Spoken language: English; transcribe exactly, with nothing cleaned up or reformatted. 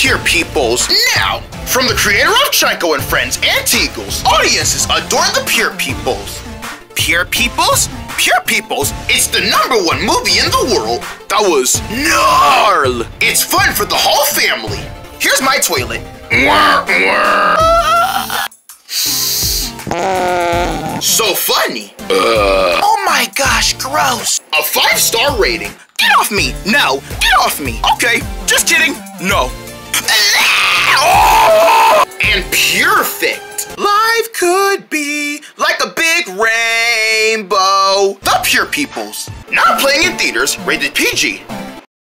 Pure Peoples. Now, from the creator of Chico and Friends and Teagles, audiences adore the Pure Peoples. Pure Peoples? Pure Peoples, it's the number one movie in the world. That was gnarl. It's fun for the whole family. Here's my toilet. So funny. Uh. Oh my gosh, gross. A five-star rating. Get off me. No, get off me. Okay, just kidding. No. And perfect. Life could be like a big rainbow. The Pure Peoples. Now playing in theaters, rated P G.